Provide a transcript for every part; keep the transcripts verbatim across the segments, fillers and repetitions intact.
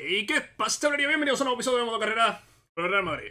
¿Y qué pasa, chavalería? Bienvenidos a un nuevo episodio de Modo Carrera por el Real Madrid.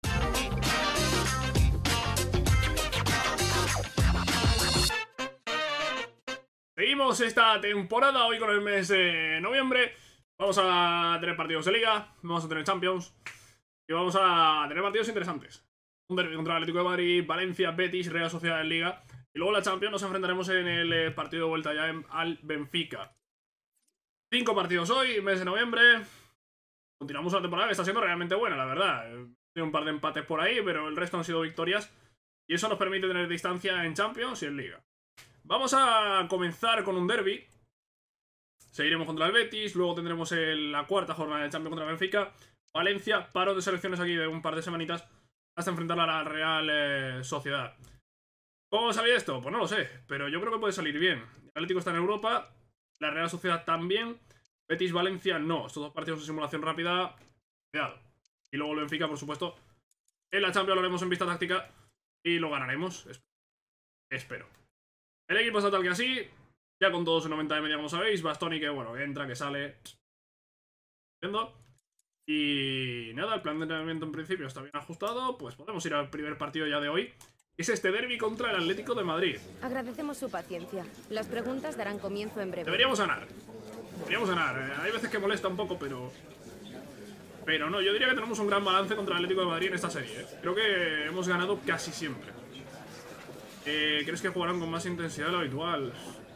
Seguimos esta temporada hoy con el mes de noviembre. Vamos a tener partidos de Liga, vamos a tener Champions y vamos a tener partidos interesantes. Un derbi contra el Atlético de Madrid, Valencia, Betis, Real Sociedad en Liga. Y luego la Champions nos enfrentaremos en el partido de vuelta ya en, al Benfica. Cinco partidos hoy, mes de noviembre. Continuamos una temporada que está siendo realmente buena, la verdad. Tiene un par de empates por ahí, pero el resto han sido victorias. Y eso nos permite tener distancia en Champions y en Liga. Vamos a comenzar con un derbi. Seguiremos contra el Betis. Luego tendremos el, la cuarta jornada de Champions contra el Benfica. Valencia, paro de selecciones aquí de un par de semanitas hasta enfrentar a la Real eh, Sociedad. ¿Cómo sale esto? Pues no lo sé, pero yo creo que puede salir bien. El Atlético está en Europa, la Real Sociedad también. Betis, Valencia, no. Estos dos partidos de simulación rápida, cuidado. Y luego el Benfica, por supuesto. En la Champions lo haremos en vista táctica y lo ganaremos. Espero. El equipo está tal que así. Ya con todos en noventa de media, como sabéis. Bastoni que, bueno, entra, que sale. Viendo. Y nada, el plan de entrenamiento en principio está bien ajustado. Pues podemos ir al primer partido ya de hoy. Es este derbi contra el Atlético de Madrid. Agradecemos su paciencia. Las preguntas darán comienzo en breve. Deberíamos ganar. Deberíamos ganar. Eh, hay veces que molesta un poco, pero... Pero no, yo diría que tenemos un gran balance contra el Atlético de Madrid en esta serie. ¿eh? Creo que hemos ganado casi siempre. Eh, ¿Crees que jugarán con más intensidad de lo habitual?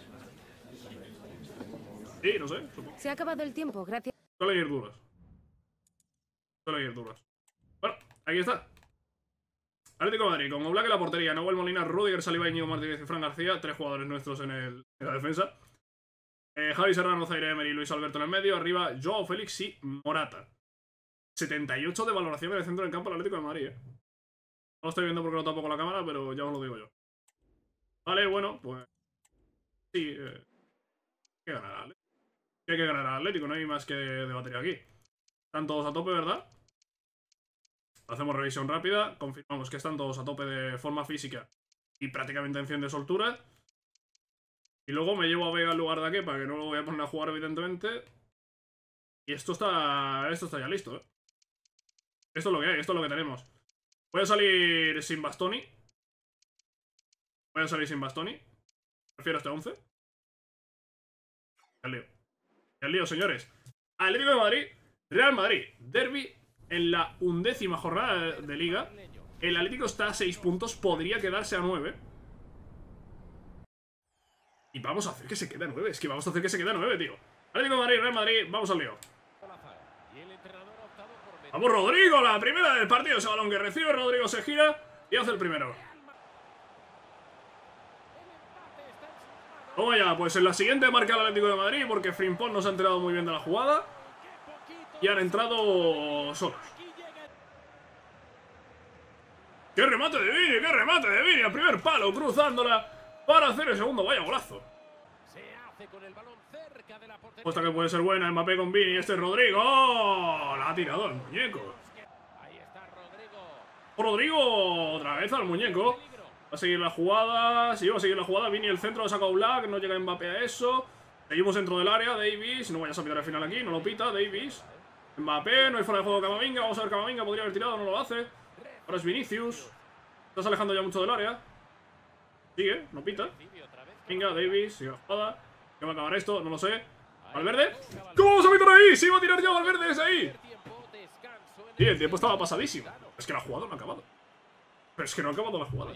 Sí, no sé, supongo. Se ha acabado el tiempo, gracias. Suelen ir duros. Suelen ir duros. Bueno, aquí está. Atlético de Madrid, con Oblak en la portería, Nahuel Molina, Rudiger, Saliba, Íñigo Martínez y Fran García. Tres jugadores nuestros en, el, en la defensa. Eh, Javi Serrano, Zaire Emery y Luis Alberto en el medio. Arriba, Joao Félix y Morata. setenta y ocho de valoración en el centro del campo del Atlético de Madrid, ¿eh? No lo estoy viendo porque no tapo con la cámara, pero ya os lo digo yo. Vale, bueno, pues... Sí, eh... hay que ganar al Atlético. Hay que ganar al Atlético, no hay más que debatir aquí. Están todos a tope, ¿verdad? Hacemos revisión rápida, confirmamos que están todos a tope de forma física y prácticamente en cien de soltura. Y luego me llevo a Vega en lugar de Kepa, que no lo voy a poner a jugar evidentemente. Y esto está, esto está ya listo, ¿eh? Esto es lo que hay, esto es lo que tenemos. Voy a salir sin Bastoni. Voy a salir sin Bastoni. Prefiero este once. Ya lío. Ya lío, señores. Atlético de Madrid, Real Madrid, derbi. En la undécima jornada de Liga, el Atlético está a seis puntos, podría quedarse a nueve. Y vamos a hacer que se quede a nueve, es que vamos a hacer que se quede a nueve, tío. Atlético de Madrid, Real Madrid, vamos al lío. Vamos, Rodrigo, la primera del partido, ese balón que recibe, Rodrigo se gira y hace el primero. Toma ya, pues en la siguiente marca el Atlético de Madrid, porque Frimpong no se ha enterado muy bien de la jugada. Y han entrado solos. ¡Qué remate de Vini! ¡Qué remate de Vini! Al primer palo, cruzándola para hacer el segundo. ¡Vaya golazo! Apuesta que puede ser buena. Mbappé con Vini. Este es Rodrigo. ¡Oh! La ha tirado al muñeco. Rodrigo otra vez al muñeco. Va a seguir la jugada. Sí, va a seguir la jugada. Vini el centro, lo saca Oblak. No llega Mbappé a eso. Seguimos dentro del área. Davis. No vayas a pitar el final aquí. No lo pita. Davis. Mbappé, no hay fuera de juego Camavinga. Vamos a ver, Camavinga podría haber tirado, no lo hace. Ahora es Vinicius. Estás alejando ya mucho del área. Sigue, no pita. Venga, Davis, sigue la jugada. ¿Qué va a acabar esto? No lo sé. Valverde. ¿Cómo se ha metido ahí? ¡Se iba a tirar ya Valverde desde ahí! Sí, el tiempo estaba pasadísimo. Es que la jugada no ha acabado. Pero es que no ha acabado la jugada.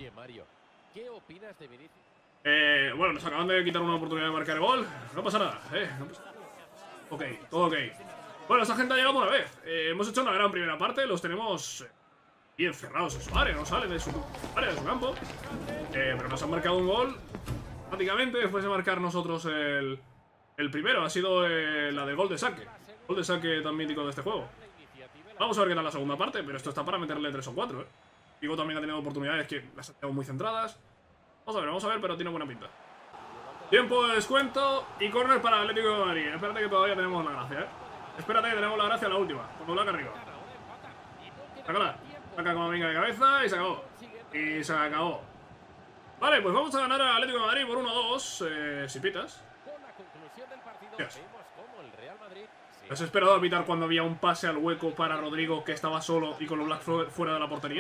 Eh, bueno, nos acaban de quitar una oportunidad de marcar el gol. No pasa nada, eh. No pasa nada. Ok, todo ok. Bueno, esta gente ha llegado una vez. Eh, hemos hecho una gran primera parte. Los tenemos eh, bien cerrados en su área. No salen de su área, de su campo. Eh, pero nos han marcado un gol. Prácticamente después de marcar nosotros el, el primero. Ha sido eh, la de gol de saque. Gol de saque tan mítico de este juego. Vamos a ver qué tal la segunda parte. Pero esto está para meterle tres o cuatro, ¿eh? Digo, también ha tenido oportunidades que las ha tenido muy centradas. Vamos a ver, vamos a ver, pero tiene buena pinta. Tiempo de descuento y córner para el Atlético de Madrid. Espérate que todavía tenemos la gracia, ¿eh? Espérate que tenemos la gracia a la última. Con Oblak arriba. Sácala. Saca como venga de cabeza y se acabó. Y se acabó. Vale, pues vamos a ganar al Atlético de Madrid por uno a dos. Eh, si pitas. Con la conclusión del partido Dios. vemos cómo el Real Madrid ¿Has esperado a evitar cuando había un pase al hueco para Rodrigo que estaba solo y con los Black fuera de la portería?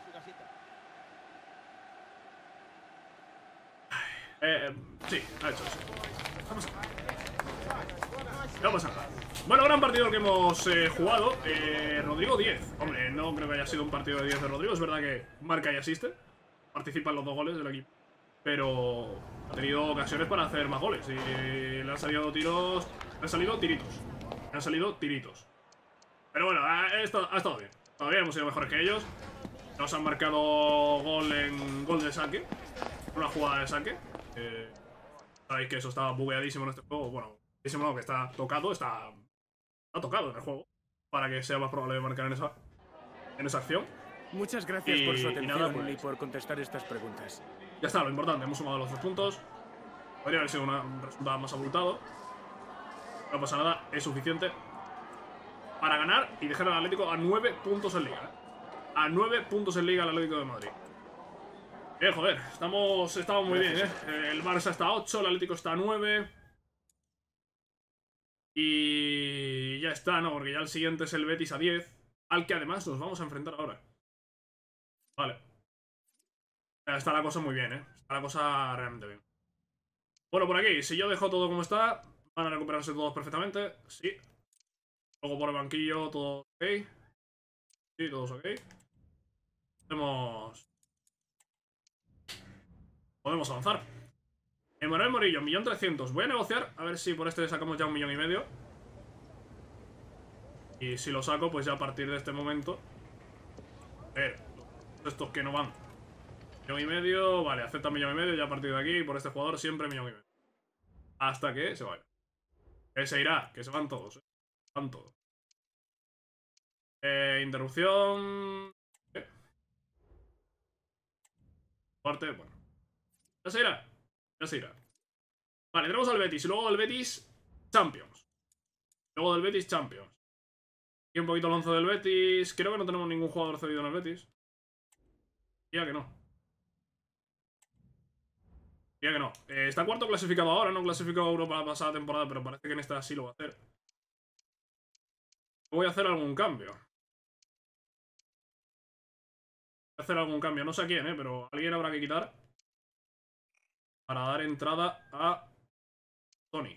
Eh, sí, ha hecho eso. No pasa nada. No pasa nada. Bueno, gran partido el que hemos eh, jugado. Eh, Rodrigo diez. Hombre, no creo que haya sido un partido de diez de Rodrigo. Es verdad que marca y asiste. Participa en los dos goles del equipo. Pero ha tenido ocasiones para hacer más goles. Y le han salido tiros. Le han salido tiritos. Le han salido tiritos. Pero bueno, ha, ha, estado, ha estado bien. Todavía hemos sido mejores que ellos. Nos han marcado gol en gol de saque. Una jugada de saque. Eh, Sabéis que eso está bugueadísimo en este juego. Bueno, bugueadísimo no, que está tocado. Está, está tocado en el juego. Para que sea más probable de marcar en esa, en esa acción. Muchas gracias y, por su atención y, nada, pues, y por contestar estas preguntas. Ya está, lo importante. Hemos sumado los tres puntos. Podría haber sido una, un resultado más abultado. No pasa nada. Es suficiente para ganar y dejar al Atlético a nueve puntos en Liga. ¿eh? A nueve puntos en Liga el Atlético de Madrid. Eh, joder, estamos, estamos muy bien, ¿eh? El Barça está a ocho, el Atlético está a nueve. Y ya está, ¿no? Porque ya el siguiente es el Betis a diez, al que además nos vamos a enfrentar ahora. Vale. Está la cosa muy bien, ¿eh? Está la cosa realmente bien. Bueno, por aquí, si yo dejo todo como está, van a recuperarse todos perfectamente. Sí. Luego por el banquillo, todo ok. Sí, todos ok. Podemos... Podemos avanzar. Emanuel Morillo, un millón trescientos. Voy a negociar, a ver si por este sacamos ya un millón y medio. Y si lo saco, pues ya a partir de este momento. A ver, estos que no van. Millón y medio, vale, acepta un millón y medio. Ya a partir de aquí, por este jugador, siempre millón y medio. Hasta que se vaya. Que se irá, que se van todos, ¿eh? Van todos. Eh, interrupción. ¿Qué? Parte, bueno. Ya se irá. Ya se irá. Vale, tenemos al Betis. Y luego del Betis, Champions. Luego del Betis, Champions. Y un poquito el once del Betis. Creo que no tenemos ningún jugador cedido en el Betis. Ya que no. Ya que no. Eh, está cuarto clasificado ahora. No clasificó a Europa la pasada temporada, pero parece que en esta sí lo va a hacer. Voy a hacer algún cambio. Voy a hacer algún cambio. No sé a quién, eh, pero alguien habrá que quitar para dar entrada a Tony.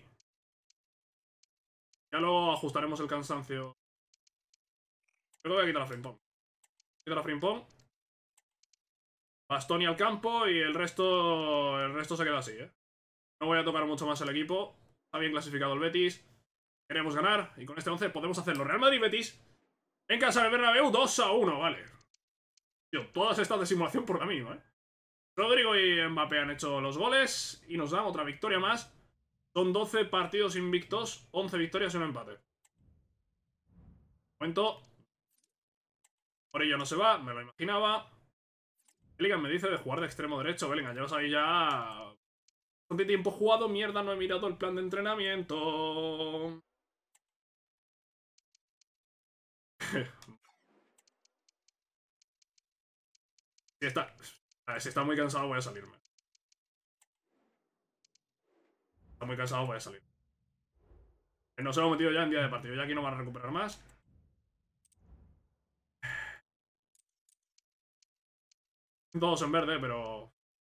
Ya luego ajustaremos el cansancio. Creo que voy a quitar a Frimpong. Quitar a Frimpong. Bastoni al campo y el resto. El resto se queda así, eh. No voy a tocar mucho más el equipo. Está bien clasificado el Betis. Queremos ganar. Y con este once podemos hacerlo. Real Madrid-Betis. En casa del Bernabéu, dos a uno, vale. Tío, todas estas de simulación por camino, eh. Rodrigo y Mbappé han hecho los goles. Y nos dan otra victoria más. Son doce partidos invictos. once victorias y un empate. Momento. Por ello no se va, me lo imaginaba. Bellingham me dice de jugar de extremo derecho. Bellingham, llevas ahí ya bastante tiempo jugado. Mierda, no he mirado el plan de entrenamiento. Si está, a ver, si está muy cansado voy a salirme. Está muy cansado voy a salir. Nos hemos metido ya en día de partido. Ya aquí no van a recuperar más. Todos en verde, pero...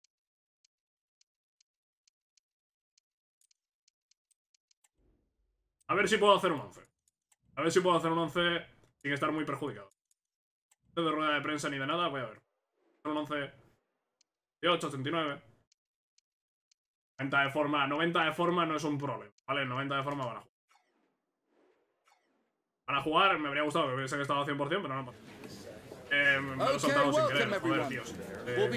A ver si puedo hacer un once. A ver si puedo hacer un once sin estar muy perjudicado. No de rueda de prensa ni de nada, voy a ver. Un once... ochenta y ocho, ochenta y nueve. noventa de forma. noventa de forma no es un problema, ¿vale? noventa de forma van a jugar. Van a jugar, me habría gustado que hubiesen estado al cien por cien, pero no. Eh, me lo he soltado sin querer, joder, tíos. Eh,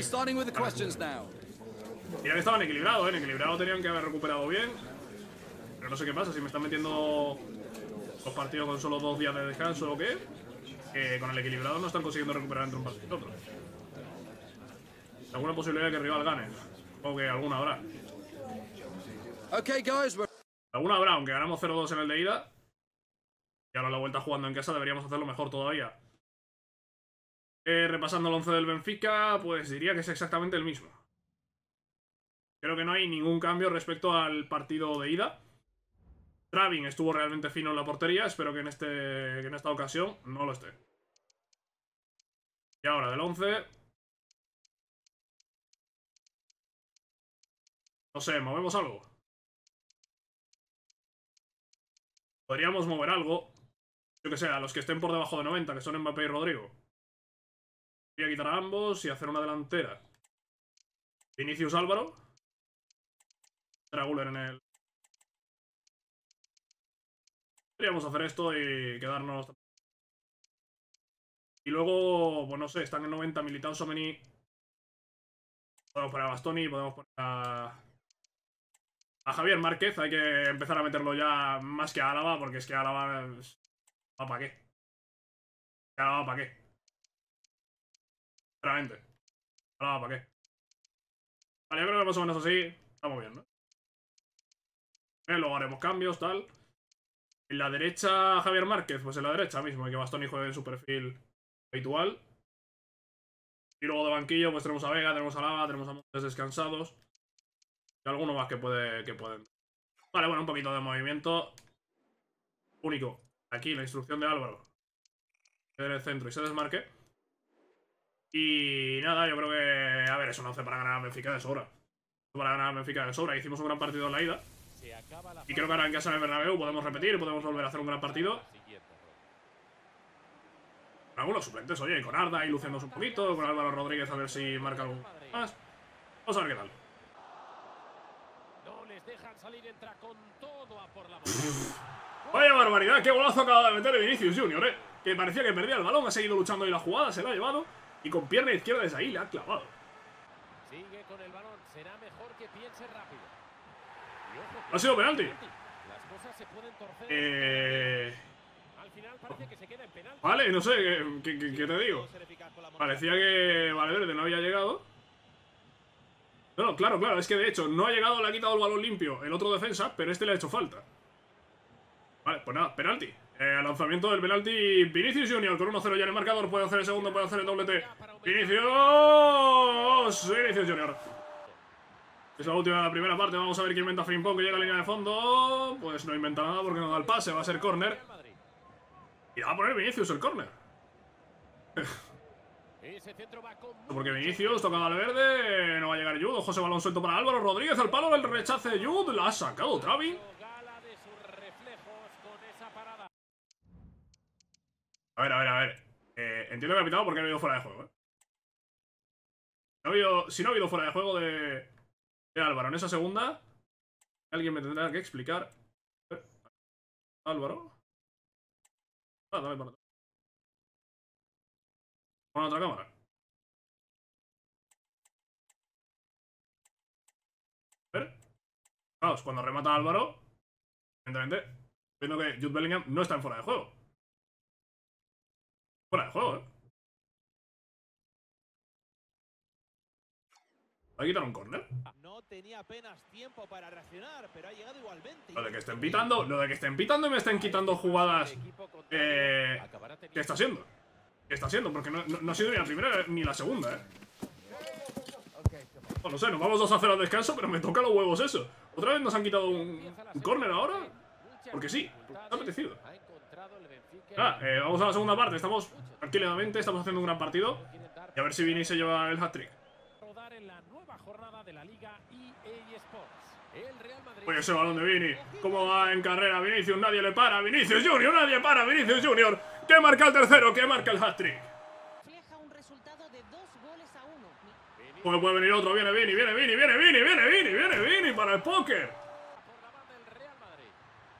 Mira que estaban equilibrados, ¿eh? En equilibrado tenían que haber recuperado bien. Pero no sé qué pasa, si me están metiendo los partidos con solo dos días de descanso o qué. Que con el equilibrado no están consiguiendo recuperar entre un partido y otro. ¿Alguna posibilidad de que el rival gane? O que alguna habrá. Okay, guys, we're... Alguna habrá, aunque ganamos cero dos en el de ida. Y ahora la vuelta jugando en casa deberíamos hacerlo mejor todavía. Eh, repasando el once del Benfica, pues diría que es exactamente el mismo. Creo que no hay ningún cambio respecto al partido de ida. Travin estuvo realmente fino en la portería. Espero que en, este, que en esta ocasión no lo esté. Y ahora del once. No sé, ¿movemos algo? Podríamos mover algo. Yo que sé, a los que estén por debajo de noventa, que son Mbappé y Rodrigo. Voy a quitar a ambos y hacer una delantera. Vinicius Álvaro. Guller en el... Podríamos hacer esto y quedarnos... Y luego, pues no sé, están en noventa Militao, Tchouaméni. Podemos poner a Bastoni, podemos poner a... A Javier Márquez. Hay que empezar a meterlo ya más que a Álava, porque es que Álava... ¿Va para qué? ¿Álava para qué? Sinceramente. ¿Álava para qué? Vale, yo creo que más o menos así estamos bien, ¿no? Eh, luego haremos cambios, tal. En la derecha, Javier Márquez, pues en la derecha mismo, hay que Bastoni juegue en su perfil habitual. Y luego de banquillo, pues tenemos a Vega, tenemos a Lava, tenemos a Montes descansados. Y alguno más que puede que pueden. Vale, bueno, un poquito de movimiento. Único. Aquí, la instrucción de Álvaro. En el centro y se desmarque. Y nada, yo creo que... A ver, es un once para ganar a Benfica de sobra. Para ganar a Benfica de sobra. Hicimos un gran partido en la ida. Y creo que ahora en casa en el Bernabéu podemos repetir y podemos volver a hacer un gran partido. Con algunos suplentes, oye, con Arda y luciéndose un poquito, con Álvaro Rodríguez a ver si marca algo más. Vamos a ver qué tal. No les dejan salir, entra con todo a por la Vaya barbaridad, qué golazo acaba de meter Vinicius Junior, eh. Que parecía que perdía el balón, ha seguido luchando ahí la jugada, se la ha llevado. Y con pierna izquierda desde ahí le ha clavado. Sigue con el balón, será mejor que piense rápido. Ha sido penalti. Las cosas se pueden torcer. Eh... Al final parece que se queda en penalti. Vale, no sé, ¿qué, qué, qué- qué te digo? Parecía que Valverde no había llegado. No, no, claro, claro, es que de hecho no ha llegado, le ha quitado el balón limpio el otro defensa, pero este le ha hecho falta. Vale, pues nada, penalti. Eh, lanzamiento del penalti Vinicius Junior con uno cero ya en el marcador. Puede hacer el segundo, puede hacer el doblete. Vinicius. Vinicius Junior. Es la última de la primera parte. Vamos a ver quién inventa Frimpong, que llega a la línea de fondo. Pues no inventa nada porque no da el pase. Va a ser córner. Y va a poner Vinicius el córner. Ese centro va con Porque Vinicius toca al verde. No va a llegar Jude. Ojo, ese balón suelto para Álvaro Rodríguez. Al palo del rechace de Jude. La ha sacado Travin. gala de sus reflejos con esa parada. A ver, a ver, a ver. Eh, entiendo que ha pitado porque ha habido fuera de juego, ¿eh? No ha habido, si no ha habido fuera de juego de, de Álvaro en esa segunda, alguien me tendrá que explicar. A ver, Álvaro. Ah, dale para atrás. Con otra cámara. A ver. Vamos, cuando remata Álvaro, evidentemente, viendo que Jude Bellingham no está en fuera de juego. Fuera de juego, ¿eh? ¿Va a quitar un córner? No tenía apenas tiempo para reaccionar, pero ha llegado igualmente. Lo de que estén pitando, lo de que estén pitando y me estén quitando jugadas. Eh, ¿Qué está siendo? ¿Qué está siendo? Porque no, no, no ha sido ni la primera ni la segunda, eh. No, no sé, nos vamos dos a cero al descanso, pero me toca los huevos eso. ¿Otra vez nos han quitado un, un córner ahora? Porque sí, porque me ha apetecido. Ah, eh, vamos a la segunda parte. Estamos tranquilamente, estamos haciendo un gran partido. Y a ver si Vini se lleva el hat-trick. En la nueva jornada de la Liga E A Sports. El Real Madrid. Oye, ese balón de Vini. ¿Cómo va en carrera Vinicius? Nadie le para. Vinicius Junior, nadie para. Vinicius Junior. ¿Qué marca el tercero? ¿Qué marca el hat-trick? Refleja un resultado de dos goles a uno. Pues puede venir otro. Viene Vini, viene Vini, viene Vini, viene Vini, viene Vini para el póker. Por la banda del Real Madrid.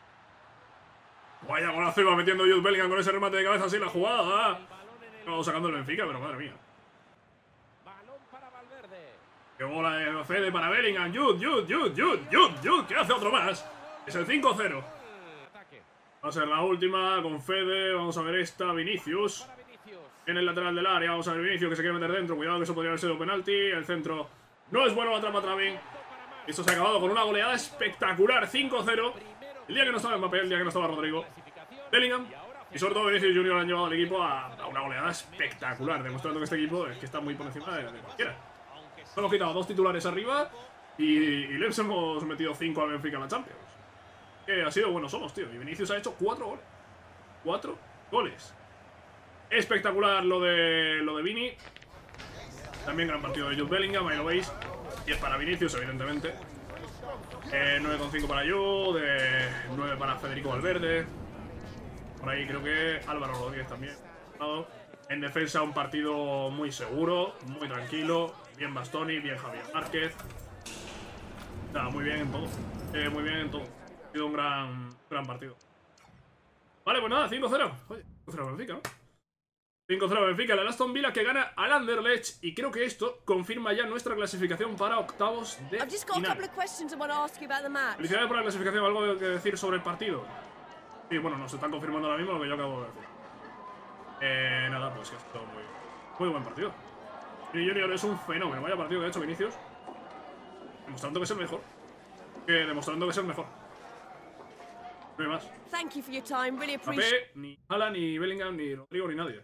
Vaya golazo iba metiendo Jude Bellingham con ese remate de cabeza así la jugada. El balón en el. Vamos sacando el Benfica, pero madre mía. Balón para Valverde. Qué bola de Fede para Bellingham. Jude, Jude, Jude, Jude, Jude, Jude, que hace otro más. Es el cinco cero. Ataque. Va a ser la última con Fede. Vamos a ver esta. Vinicius. Para Vinicius. En el lateral del área. Vamos a ver Vinicius que se quiere meter dentro. Cuidado que eso podría haber sido penalti. El centro no es bueno. La trama Travin. Esto se ha acabado con una goleada espectacular. cinco cero. El día que no estaba Mbappé, el día que no estaba Rodrigo. Bellingham. Y sobre todo Vinicius Junior han llevado al equipo a, a una goleada espectacular. Demostrando que este equipo es que está muy por encima de, de cualquiera. Nos hemos quitado dos titulares arriba y, y les hemos metido cinco al Benfica en la Champions. que ha sido buenos somos, tío. Y Vinicius ha hecho cuatro goles. Cuatro goles. Espectacular lo de lo de Vini. También gran partido de Jude Bellingham, ahí lo veis. diez para Vinicius, evidentemente. Eh, nueve coma cinco para Jude, nueve para Federico Valverde. Por ahí creo que Álvaro Rodríguez también. En defensa un partido muy seguro, muy tranquilo. Bien Bastoni, bien Javier Márquez. Nada, muy bien en todo. Eh, muy bien en todo. Ha sido un gran, gran partido. Vale, pues nada, cinco cero. Oye, cinco cero Benfica, ¿no? cinco cero Benfica, el Aston Villa que gana al Anderlecht. Y creo que esto confirma ya nuestra clasificación para octavos de I've just got a final. couple of questions I want to ask you about the match. Felicidades por la clasificación. ¿Algo que decir sobre el partido? Sí, bueno, nos están confirmando ahora mismo lo que yo acabo de decir. Eh, nada, pues que ha sido muy, muy buen partido. Vini Junior es un fenómeno. Vaya partido que ha hecho Vinicius. Demostrando que es el mejor. Que demostrando que es el mejor. No hay más. Thank you for your time. Really appreciate Mbappé, ni Haaland, ni Bellingham, ni Rodrigo, ni nadie.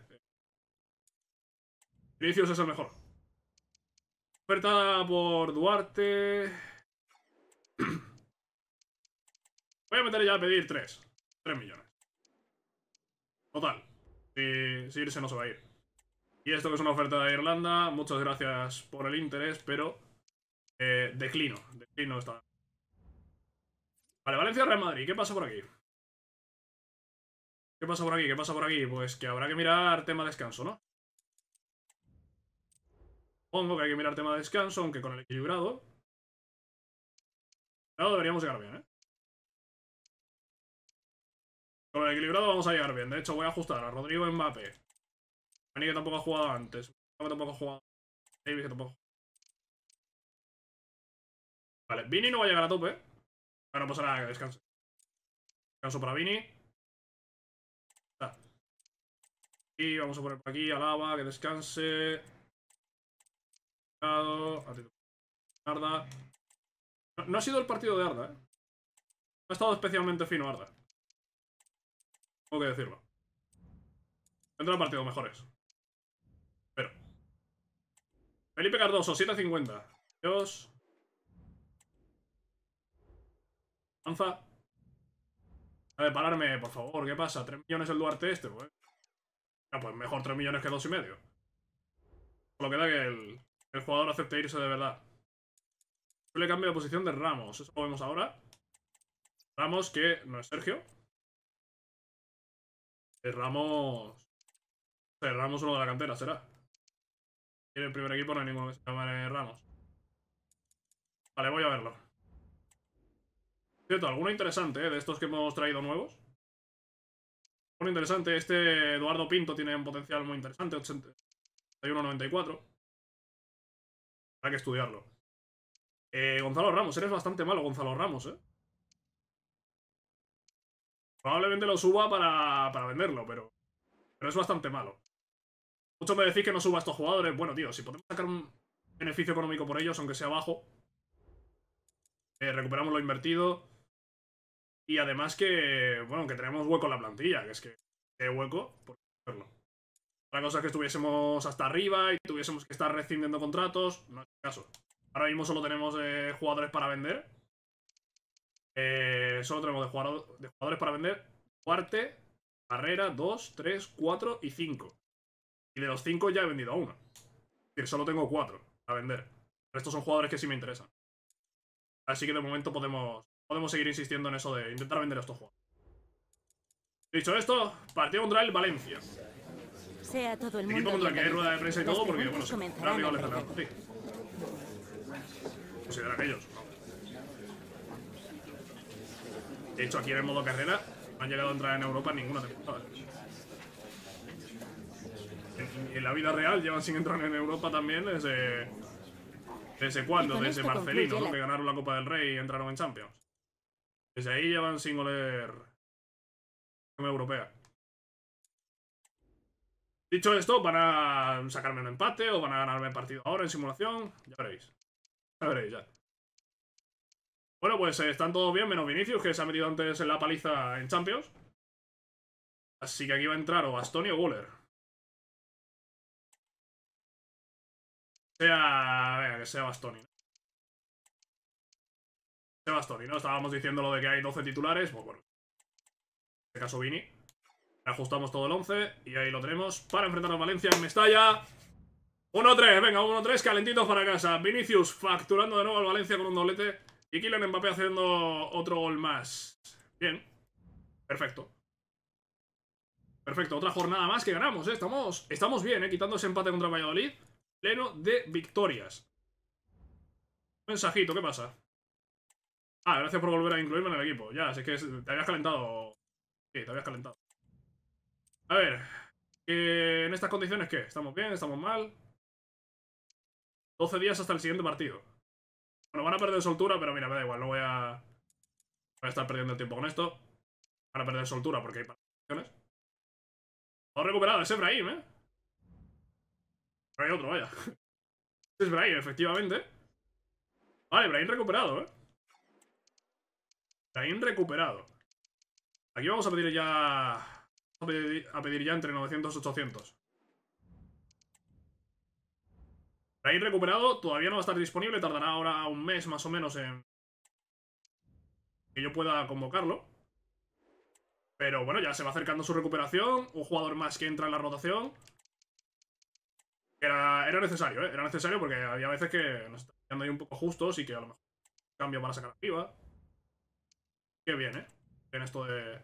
Vinicius es el mejor. Oferta por Duarte. Voy a meter ya a pedir tres. tres millones. Total. Si, si irse no se va a ir. Y esto que es una oferta de Irlanda. Muchas gracias por el interés, pero eh, declino. Declino esta. Vale, Valencia Real Madrid. ¿Qué pasa por aquí? ¿Qué pasa por aquí? ¿Qué pasa por aquí? Pues que habrá que mirar tema descanso, ¿no? Supongo que hay que mirar tema descanso, aunque con el equilibrado. Claro, deberíamos llegar bien, ¿eh? Con el equilibrado vamos a llegar bien. De hecho, voy a ajustar a Rodrigo Mbappé. Vini que tampoco ha jugado antes. Que tampoco ha jugado. Davis que tampoco. Vale, Vini no va a llegar a tope. Pero no pasa nada, que descanse. Descanso para Vini. Y vamos a poner por aquí a Lava, que descanse. Arda. No, no ha sido el partido de Arda, ¿eh? No ha estado especialmente fino Arda. Tengo que decirlo. Tendrá partidos mejores. Pero. Felipe Cardoso, siete cincuenta. Dios. Avanza. A ver, pararme, por favor. ¿Qué pasa? ¿tres millones el Duarte este? Pues, ah, pues mejor tres millones que dos y medio. Solo queda que el, el jugador acepte irse de verdad. Yo le cambio de posición de Ramos. Eso lo vemos ahora. Ramos, que no es Sergio. Es Ramos. Es Ramos uno de la cantera, será. Y en el primer equipo no hay ninguno que se llame Ramos. Vale, voy a verlo. Cierto, alguno interesante, ¿eh? De estos que hemos traído nuevos. Alguno interesante. Este Eduardo Pinto tiene un potencial muy interesante. ochenta y uno noventa y cuatro. Hay que estudiarlo. Eh, Gonzalo Ramos. Eres bastante malo, Gonzalo Ramos, ¿eh? Probablemente lo suba para, para venderlo, pero... Pero es bastante malo. Muchos me decís que no suba a estos jugadores. Bueno, tío, si podemos sacar un beneficio económico por ellos, aunque sea bajo. Eh, recuperamos lo invertido. Y además que, bueno, que tenemos hueco en la plantilla, que es que hay hueco, por hacerlo. La cosa es que estuviésemos hasta arriba y tuviésemos que estar rescindiendo contratos. No es el caso. Ahora mismo solo tenemos eh, jugadores para vender. Eh, solo tenemos de, jugador, de jugadores para vender. Duarte, Barrera, dos, tres, cuatro y cinco. Y de los cinco ya he vendido a uno. Es decir, solo tengo cuatro para vender. Estos son jugadores que sí me interesan. Así que de momento podemos... Podemos seguir insistiendo en eso de intentar vender a estos juegos. Dicho esto, partido contra el Valencia. Sea todo el Equipo mundo contra el que hay bienvenido. rueda de prensa y Las todo, porque, bueno, preguntas se comenzarán rivales en del Real breve. Madrid. Consideran ellos, ¿no? De hecho, aquí en el modo carrera no han llegado a entrar en Europa en ninguna temporada. En, en la vida real llevan sin entrar en Europa también desde... ¿Desde cuándo? Y con Desde esto Marcelino, concluye ¿no? la- Que ganaron la Copa del Rey y entraron en Champions. Desde ahí llevan sin oler... Como europea. Dicho esto, ¿van a sacarme un empate o van a ganarme el partido ahora en simulación? Ya veréis. Ya veréis, ya. Bueno, pues eh, están todos bien, menos Vinicius, que se ha metido antes en la paliza en Champions. Así que aquí va a entrar o Bastoni o Guller. Sea... Venga, que sea Bastoni. Bastoni, ¿no? Estábamos diciendo lo de que hay doce titulares. Pues bueno. En este caso, Vini. Ajustamos todo el once. Y ahí lo tenemos para enfrentar a Valencia en Mestalla. uno tres, venga, uno tres, calentitos para casa. Vinicius facturando de nuevo al Valencia con un doblete. Y Kylian Mbappé haciendo otro gol más. Bien. Perfecto. Perfecto, otra jornada más que ganamos, ¿eh? Estamos, estamos bien, ¿eh? Quitando ese empate contra Valladolid. Pleno de victorias. Mensajito, ¿qué pasa? Ah, gracias por volver a incluirme en el equipo. Ya, sé que te habías calentado. Sí, te habías calentado. A ver. Eh, ¿En estas condiciones qué? ¿Estamos bien? ¿Estamos mal? doce días hasta el siguiente partido. Bueno, van a perder soltura, pero mira, me da igual. No voy a... Voy a estar perdiendo el tiempo con esto. Van a perder soltura porque hay particiones. Lo he recuperado, es Brahim, ¿eh? Pero hay otro, vaya. Es Brahim, efectivamente. Vale, Brahim recuperado, ¿eh? Brahim recuperado. Aquí vamos a pedir ya... A pedir, a pedir ya entre novecientos y ochocientos. Brahim recuperado, todavía no va a estar disponible. Tardará ahora un mes más o menos en... que yo pueda convocarlo. Pero bueno, ya se va acercando su recuperación. Un jugador más que entra en la rotación. Era, era necesario, ¿eh? Era necesario porque había veces que nos están quedando ahí un poco justos y que a lo mejor cambio para sacar arriba. Qué bien, ¿eh? Bien esto de...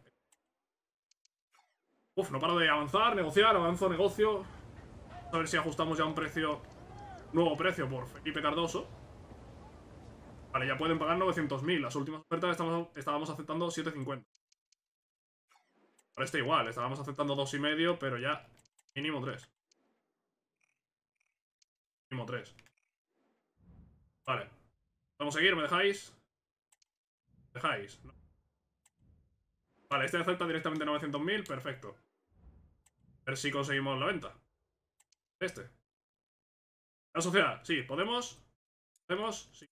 Uf, no paro de avanzar, negociar, avanzo, negocio. A ver si ajustamos ya un precio... Nuevo precio por Felipe Cardoso. Vale, ya pueden pagar novecientos mil. Las últimas ofertas estamos, estábamos aceptando siete cincuenta. Ahora está igual, estábamos aceptando dos y medio, pero ya mínimo tres. Mínimo tres. Vale. Vamos a seguir, ¿me dejáis? ¿Me dejáis? No. Vale, este acepta directamente novecientos mil, perfecto. A ver si conseguimos la venta. Este. La sociedad, sí, ¿podemos? ¿Podemos? Sí.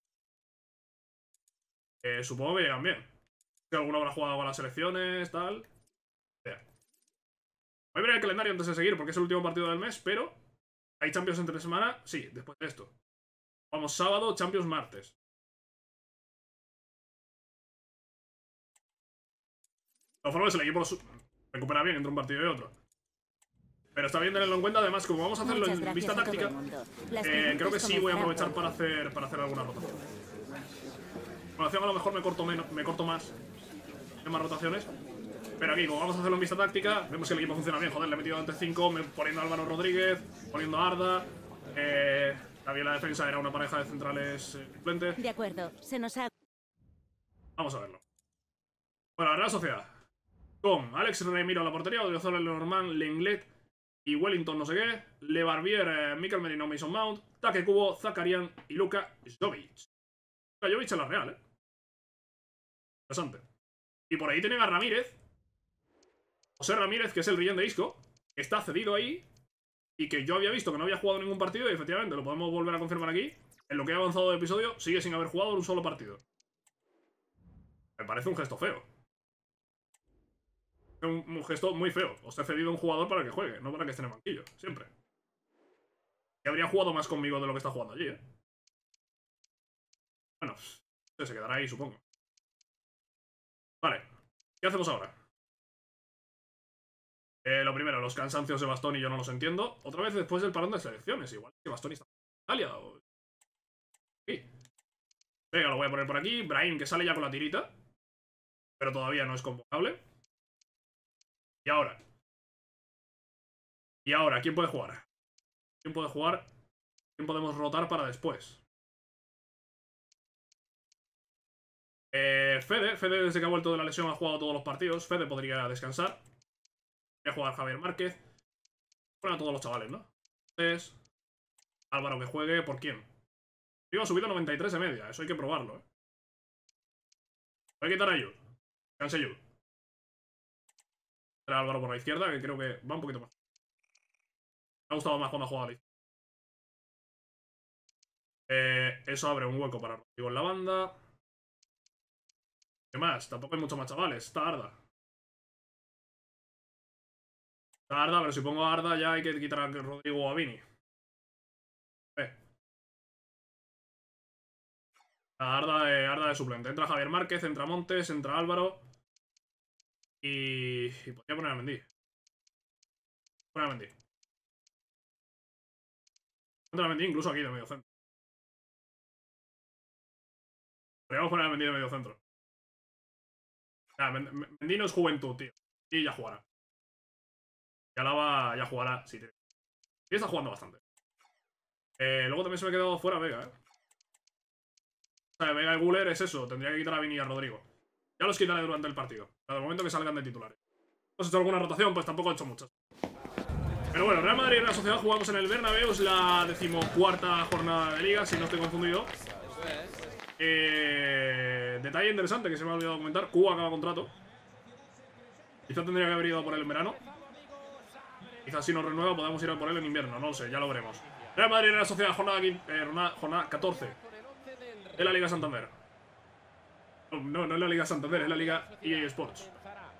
Eh, supongo que llegan bien. Si alguno habrá jugado con las selecciones, tal. Voy a ver el calendario antes de seguir porque es el último partido del mes, pero hay Champions entre semana, sí, después de esto. Vamos sábado, Champions martes. De todas formas, el equipo lo recupera bien entre un partido y otro. Pero está bien tenerlo en cuenta, además, como vamos a hacerlo en vista táctica, eh, creo que sí voy a aprovechar para hacer, para hacer alguna rotación. Rotación a lo mejor me corto, menos, me corto más en más rotaciones. Pero aquí, como vamos a hacerlo en vista táctica, vemos que el equipo funciona bien. Joder, le he metido antes cinco, poniendo a Álvaro Rodríguez, poniendo a Arda. Eh, también la defensa era una pareja de centrales eh, suplentes. De acuerdo, se nos ha... Vamos a verlo. Bueno, la Real Sociedad. Con Alex Remiro a la portería, Odriozola, Lenormand, Lenglet y Wellington no sé qué. Le Barbier, eh, Mikel Merino, Mason Mount, Take Kubo, Zakarian y Luka Jovic. Luka Jovic en la Real, eh. Interesante. Y por ahí tienen a Ramírez. José Ramírez, que es el Rillén de Isco, que está cedido ahí y que yo había visto que no había jugado ningún partido y efectivamente lo podemos volver a confirmar aquí. En lo que he avanzado del episodio, sigue sin haber jugado un solo partido. Me parece un gesto feo. Un, un gesto muy feo. Os he cedido a un jugador para que juegue, no para que esté en el banquillo, siempre. Y habría jugado más conmigo de lo que está jugando allí, ¿eh? Bueno, se quedará ahí, supongo. Vale, ¿qué hacemos ahora? Eh, lo primero, los cansancios de Bastoni yo no los entiendo. Otra vez después del parón de selecciones. Igual que Bastoni está en Italia o... Sí. Venga, lo voy a poner por aquí. Brahim, que sale ya con la tirita. Pero todavía no es convocable. Y ahora. Y ahora, ¿quién puede jugar? ¿Quién puede jugar? ¿Quién podemos rotar para después? Eh, Fede. Fede, desde que ha vuelto de la lesión, ha jugado todos los partidos. Fede podría descansar. Voy a jugar Javier Márquez. Bueno, a todos los chavales, ¿no? Entonces, Álvaro que juegue. ¿Por quién? Digo, ha subido a noventa y tres de media. Eso hay que probarlo, ¿eh? Voy a quitar a Yu. Canse Yu. Era Álvaro por la izquierda, que creo que va un poquito más. Me ha gustado más cuando ha jugado a la izquierda. Eh, eso abre un hueco para Rodrigo en la banda. ¿Qué más? Tampoco hay mucho más chavales. Está Arda. Está Arda, pero si pongo a Arda ya hay que quitar a Rodrigo o a Vini. Eh. Arda de, Arda de suplente. Entra Javier Márquez, entra Montes, entra Álvaro. Y, y podría poner a Mendy. Poner a Mendy. Entra a Mendy incluso aquí de medio centro. Podríamos poner a Mendy de medio centro. O sea, Mendy no es juventud, tío. Y ya jugará. Y Alaba ya jugará. Sí, tío. Y está jugando bastante. Eh, luego también se me ha quedado fuera Vega, eh. O sea, Vega y Guller es eso. Tendría que quitar a Vini y a Rodrigo. Ya los quitaré durante el partido. Cada momento que salgan de titulares. ¿Hemos hecho alguna rotación? Pues tampoco he hecho muchas. Pero bueno, Real Madrid y Real Sociedad jugamos en el Bernabéu. Es la decimocuarta jornada de Liga, si no estoy confundido. Eh, detalle interesante que se me ha olvidado comentar. Cuba acaba contrato. Quizá tendría que haber ido por él en verano. Quizás si nos renueva podamos ir a por él en invierno. No lo sé, ya lo veremos. Real Madrid y Real Sociedad, jornada, eh, jornada catorce de la Liga Santander. No, no es la Liga Santander, es la Liga E A Sports.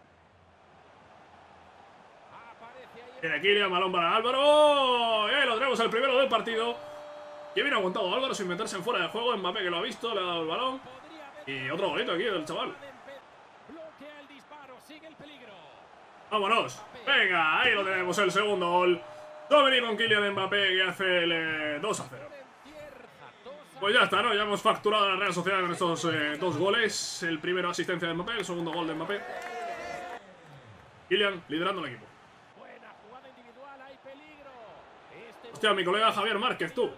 Tiene Kylian, balón para Álvaro. Y ahí lo tenemos, el primero del partido. Y bien aguantado Álvaro sin meterse en fuera de juego. Mbappé que lo ha visto, le ha dado el balón. Y otro golito aquí del chaval. Vámonos. Venga, ahí lo tenemos, el segundo gol. Dominic con Kylian Mbappé que hace el eh, dos a cero. Pues ya está, ¿no? Ya hemos facturado a la Real Sociedad con estos eh, dos goles. El primero asistencia de Mbappé, el segundo gol de Mbappé. Kylian liderando el equipo. Hostia, mi colega Javier Márquez, tú.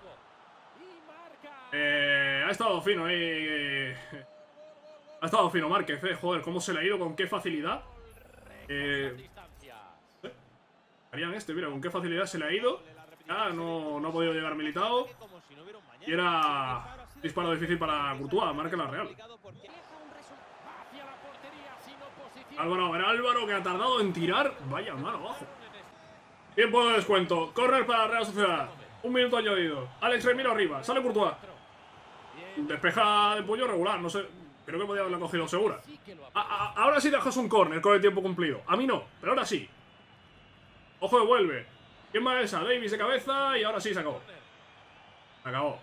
Eh, ha estado fino ahí. Eh, ha estado fino Márquez, eh. Joder, cómo se le ha ido, con qué facilidad. Eh, ¿eh? Harían este, mira, con qué facilidad se le ha ido. Ya no, no ha podido llegar Militao. Y era disparo difícil para Courtois, marca la Real. Álvaro, a ver, Álvaro que ha tardado en tirar. Vaya mano abajo. Tiempo de descuento. Correr para la Real Sociedad. Un minuto añadido. Alex Remiro arriba. Sale Courtois. Despeja de pollo regular. No sé. Creo que podía haberla cogido segura. A -a ahora sí dejas un córner con el tiempo cumplido. A mí no, pero ahora sí. Ojo, devuelve. ¿Quién va esa? Davis de cabeza y ahora sí se acabó. Se acabó.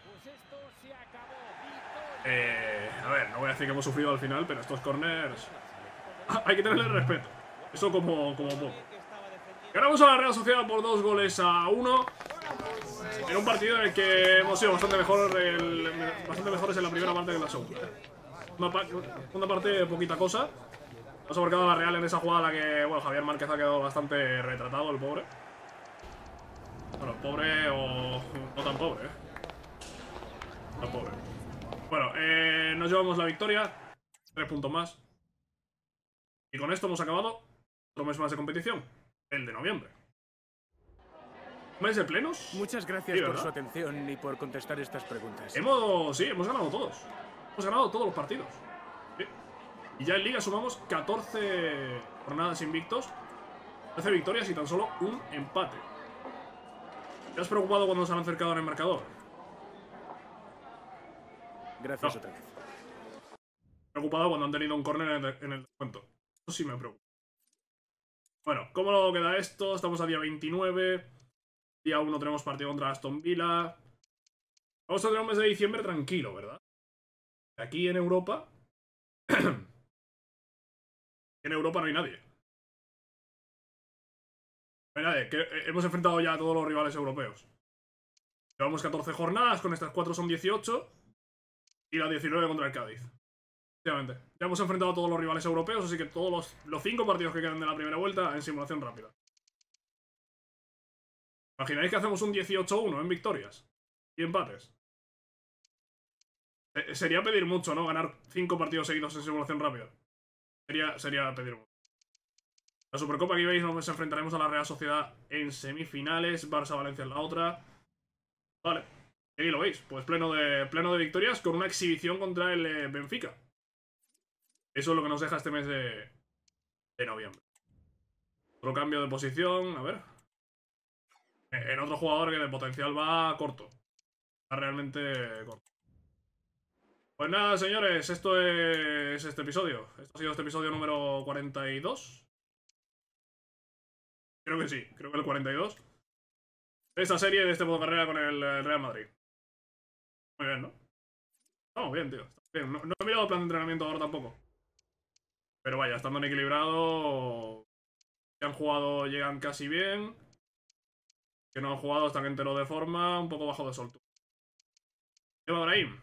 Eh, a ver, no voy a decir que hemos sufrido al final, pero estos corners hay que tenerle respeto. Eso como, como poco. Ganamos a la Real Sociedad por dos goles a uno. En un partido en el que hemos sido bastante, mejor el, bastante mejores en la primera parte que en la segunda. Una, pa una parte poquita cosa. Nos ha marcado a la Real en esa jugada que, bueno, Javier Márquez ha quedado bastante retratado, el pobre. Bueno, pobre o no tan pobre, eh. No pobre. Bueno, eh, nos llevamos la victoria. Tres puntos más. Y con esto hemos acabado otro mes más de competición. El de noviembre. ¿Mes de plenos? Muchas gracias sí, por su atención y por contestar estas preguntas. Hemos, sí, hemos ganado todos. Hemos ganado todos los partidos. Sí. Y ya en Liga sumamos catorce jornadas invictos. trece victorias y tan solo un empate. ¿Te has preocupado cuando se han acercado en el marcador? Gracias no. otra vez. Preocupado cuando han tenido un córner en, en el descuento. Eso sí me preocupa. Bueno, ¿cómo lo queda esto? Estamos a día veintinueve. Día uno tenemos partido contra Aston Villa. Vamos a tener un mes de diciembre tranquilo, ¿verdad? Aquí en Europa... en Europa no hay nadie. No hay nadie. Que hemos enfrentado ya a todos los rivales europeos. Llevamos catorce jornadas, con estas cuatro son dieciocho. Y la diecinueve contra el Cádiz. Efectivamente. Ya hemos enfrentado a todos los rivales europeos, así que todos los, los cinco partidos que quedan de la primera vuelta en simulación rápida. ¿Imagináis que hacemos un dieciocho uno en victorias? Y empates. Eh, sería pedir mucho, ¿no? Ganar cinco partidos seguidos en simulación rápida. Sería, sería pedir mucho. La Supercopa, aquí veis, nos enfrentaremos a la Real Sociedad en semifinales. Barça-Valencia en la otra. Vale. Y ahí lo veis. Pues pleno de, pleno de victorias con una exhibición contra el eh, Benfica. Eso es lo que nos deja este mes de, de noviembre. Otro cambio de posición. A ver. En otro jugador que de potencial va corto. Va realmente corto. Pues nada, señores. Esto es este episodio. Esto ha sido este episodio número cuarenta y dos. Creo que sí. Creo que el cuarenta y dos. De esta serie, de este modo carrera con el Real Madrid. Muy bien, ¿no? Estamos bien, tío. Bien, no, no he mirado el plan de entrenamiento ahora tampoco. Pero vaya, estando en equilibrado, que han jugado llegan casi bien. Que no han jugado están enteros de forma, un poco bajo de soltura. Tema Brahim.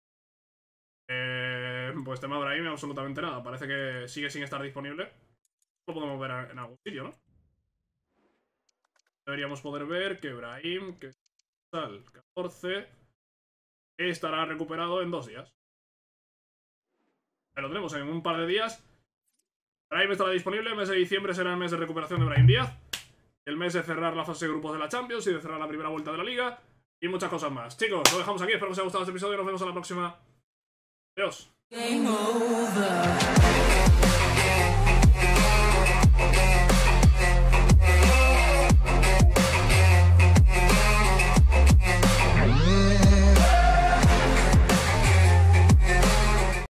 Eh, pues tema Brahim absolutamente nada. Parece que sigue sin estar disponible. Lo podemos ver en algún sitio, ¿no? Deberíamos poder ver que Brahim, que está el catorce, estará recuperado en dos días. Ahí lo tenemos, en un par de días. Brahim estará disponible. El mes de diciembre será el mes de recuperación de Brahim Díaz. El mes de cerrar la fase de grupos de la Champions y de cerrar la primera vuelta de la Liga. Y muchas cosas más. Chicos, lo dejamos aquí. Espero que os haya gustado este episodio. Nos vemos en la próxima. Adiós.